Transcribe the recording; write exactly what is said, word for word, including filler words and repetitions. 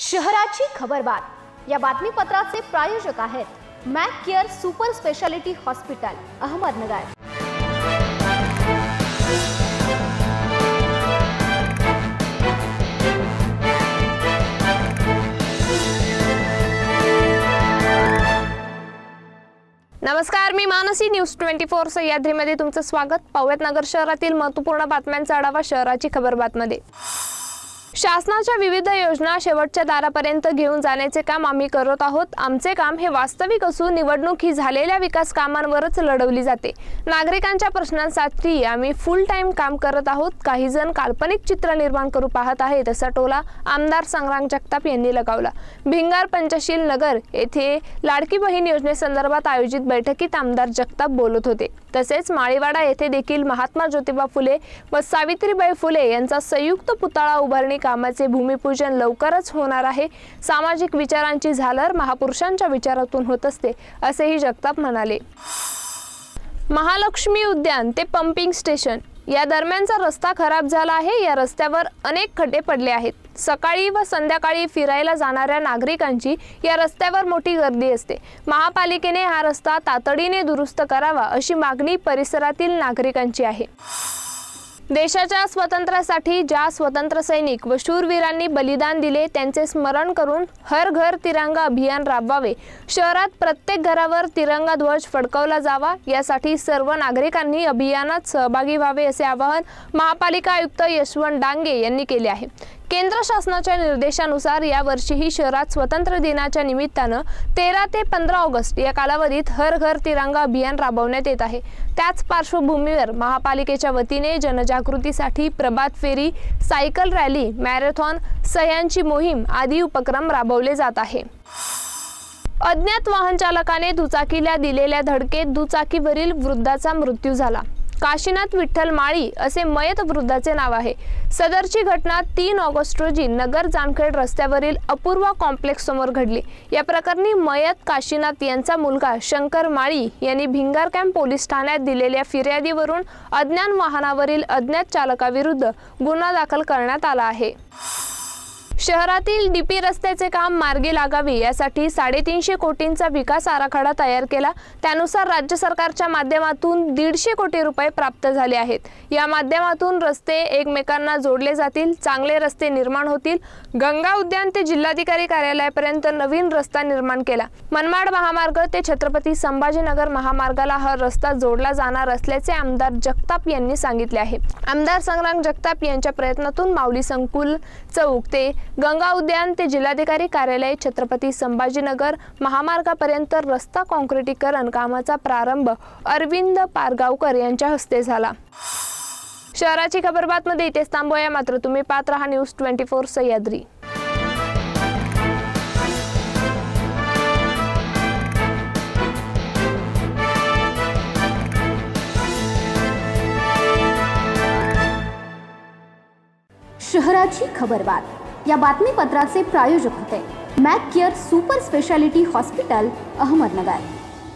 शहराची खबरबात या बातमीपत्राचे प्रायोजक आहेत Mac care super speciality hospital Ahmednagar. नमस्कार, मी मानसी न्यूज चोवीस सह्याद्रीमध्ये तुमचं स्वागत। पाहूयात नगर शहरातील महत्त्वपूर्ण बातम्यांचा आढावा शहराची खबरबातमध्ये। शासनाच्या विविध योजना शेवटच्या दारापर्यंत घेऊन जाण्याचे काम आम्ही करत आहोत। आमचे काम हे वास्तविक असून निवडणूक ही झालेल्या विकास कामांवरच लढवली जाते। नागरिकांच्या प्रश्नांसाठी आम्ही फुल टाइम काम करत आहोत। काही जण काल्पनिक चित्र निर्माण करू पाहत आहेत असा टोला आमदार संग्राम जगताप यांनी लगावला। भिंगार पंचशील नगर येथे लाडकी बहीण योजनेसंदर्भात आयोजित बैठकीत आमदार जगताप बोलत होते। तसेच माळीवाडा येथे देखील महात्मा ज्योतिबा फुले व सावित्रीबाई फुले यांचा संयुक्त पुतळा उभारणी कामाचे भूमिपूजन लवकरच होणार आहे। सामाजिक विचारांची झालर महापुरुषांच्या विचारातून होत असते असेही जगताप म्हणाले। महालक्ष्मी उद्यान ते पंपिंग स्टेशन या दरम्यानचा रस्ता खराब झाला आहे। या रस्त्यावर अनेक खड्डे पडले आहेत। सकाळी व संध्याकाळी फिरायला जाणाऱ्या नागरिकांची या रस्त्यावर मोठी गर्दी असते। महापालिकेने हा रस्ता तातडीने दुरुस्त करावा अशी मागणी परिसरातील नागरिकांची आहे। देशाच्या स्वातंत्र्यासाठी ज्या स्वतंत्र सैनिक व शूरवीरांनी बलिदान दिले त्यांचे स्मरण करून हर घर तिरंगा अभियान राबवावे। शहरात प्रत्येक घरावर तिरंगा ध्वज फडकवला जावा यासाठी सर्व नागरिकांनी अभियानात सहभागी व्हावे असे आवाहन महापालिका आयुक्त यशवंत डांगे यांनी केले आहे। केंद्र शासनाच्या निर्देशानुसार यावर्षीही शहरात स्वातंत्र्य दिनाच्या निमित्तानं तेरा ते पंधरा ऑगस्ट या कालावधीत हर घर तिरंगा अभियान राबवण्यात येत आहे। त्याच पार्श्वभूमीवर महापालिकेच्या वतीने जनजागृतीसाठी प्रभात फेरी, सायकल रॅली, मॅरेथॉन, सह्यांची मोहीम आदी उपक्रम राबवले जात आहे। अज्ञात वाहन चालकाने दुचाकीला दिलेल्या धडकेत दुचाकीवरील वृद्धाचा मृत्यू झाला। काशीनाथ विठ्ठल माळी असे मयत वृद्धाचे नाव आहे। सदरची घटना तीन ऑगस्ट रोजी नगर जामखेड रस्त्यावरील अपूर्वा कॉम्प्लेक्स समोर घडली। या प्रकरणी मयत काशीनाथ यांचा मुलगा शंकर माळी यांनी भिंगार कॅम्प पोलीस ठाण्यात दिलेल्या फिर्यादीवरून अज्ञात वाहनावरील अज्ञात चालकाविरुद्ध गुन्हा दाखल करण्यात आला आहे। शहरातील डीपी रस्त्याचे काम मार्गी लागावे यासाठी साडेतीनशे कोटींचा विकास आराखडा तयार केला। त्यानुसार राज्य सरकारच्या माध्यमातून दीडशे कोटी रुपये प्राप्त झाले आहेत। या माध्यमातून रस्ते एकमेकांना जोडले जातील, चांगले रस्ते निर्माण होतील। गंगा उद्यान ते जिल्हाधिकारी कार्यालयापर्यंत नवीन रस्ता निर्माण केला। मनमाड महामार्ग ते छत्रपती संभाजीनगर महामार्गाला हा रस्ता जोडला जाणार असल्याचे आमदार जगताप यांनी सांगितले आहे। आमदार संग्राम जगताप यांच्या प्रयत्नातून माऊली संकुल चौक ते गंगा उद्यान ते जिल्हाधिकारी कार्यालय छत्रपती संभाजीनगर महामार्गापर्यंत रस्ता काँक्रिटीकरण कामाचा प्रारंभ अरविंद पारगावकर यांच्या हस्ते झाला। शहराची खबरबातमध्ये इथेच थांबूया, मात्र तुम्ही पाहत रहा न्यूज चोवीस सह्याद्री। शहराची खबरबात या बातमीपत्राचे प्रायोजक होते Mac care super speciality hospital Ahmednagar.